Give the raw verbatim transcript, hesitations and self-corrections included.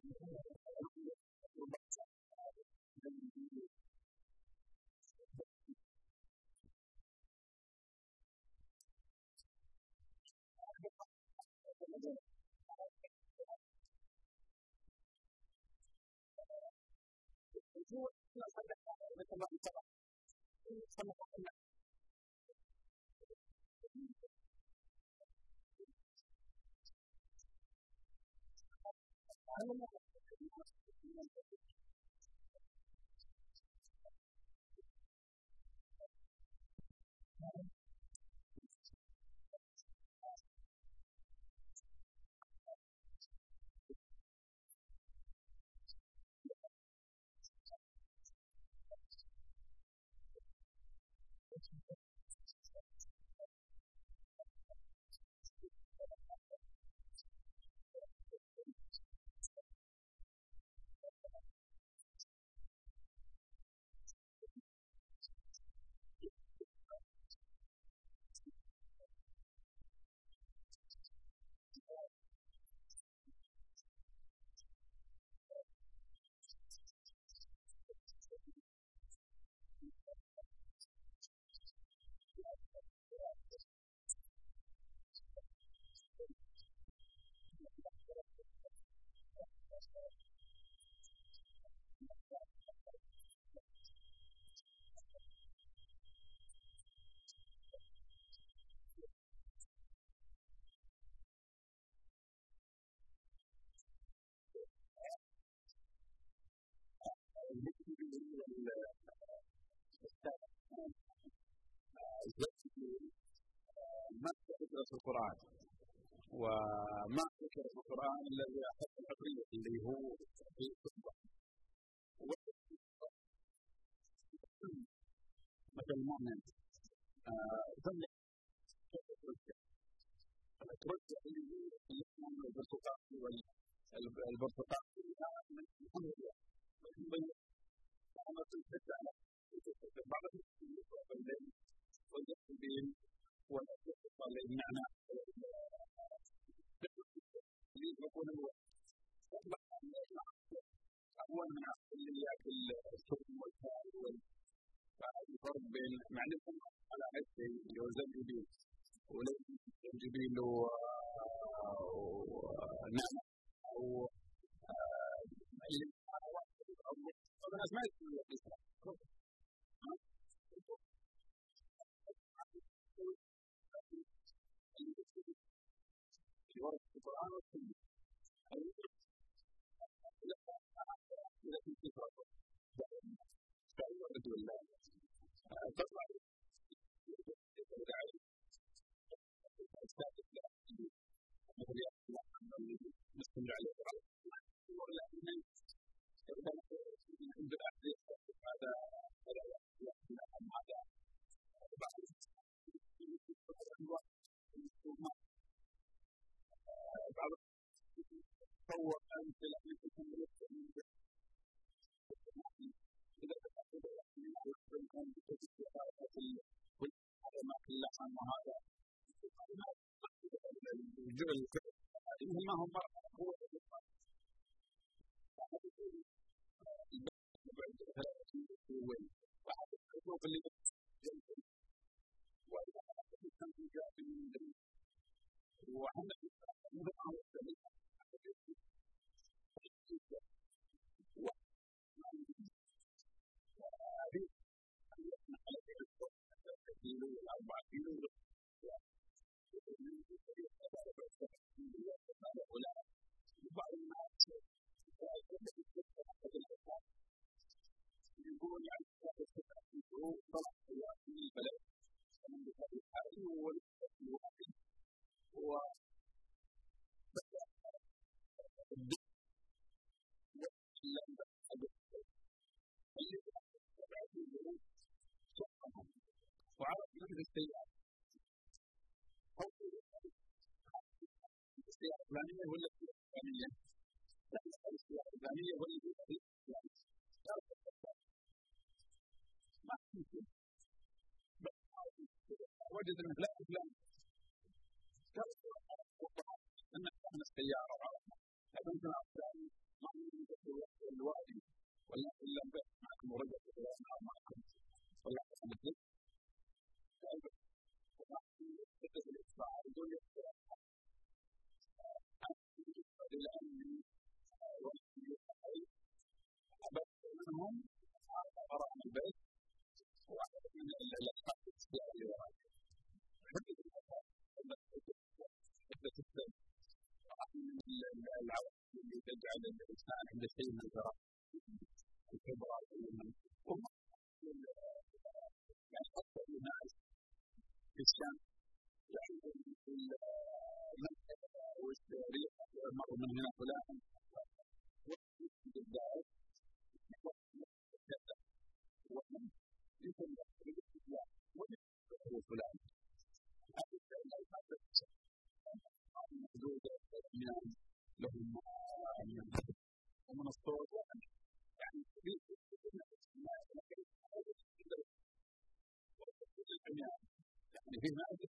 ما فكرة القرآن وما فكرة القرآن الذي أخذ الحرية اللي هو في الخطبة مثل المؤمن ثم التوجه اللي هو البرتقال والبرتقال الحمد لله أنا تلفت على بعض الشيء والجسدين والأسفل المعنى يكون هو أول من اللي يأكل السم والفاء والفرق بين معلومة على عدة وزنجبيل ولزنجبيل ونعناع أو أنا سمعت ورد القرآن والسنة التي تفرق فهو رجل الله تطلع نستمر عليه عند الأحداث هذا هذا هذا بعض بعض هو أمثلة لكم إذا تأخذ من الأمر هذا ما اللحم وهذا الجبل ما هم هو واحد يشوف اللي وإذا كان جاء من وعند نظام السليم هذه كيلو والأربعة كيلو بعض الناس يقول يعني هو طلع في البلد من الحالي والواحد هو وعرف مثل السيارة السيارة الفلانية ولا الفلانية لا السيارة الفلانية ولا الفلانية ما يمكن وجد أنه لا فلان كان أن كان السيارة وعرفنا هذا مثل أفلام ما يجعل الإنسان عند شيء من الجرائم الكبرى هم يعني أكثر الناس في الشام يعيشون في المنطقة والريح مروا من هنا فلان وفي الدار ومن يكون يكون فلان هذا الشيء لا يحدث موجودة لهم ومن الصوت يعني في يعني في مادة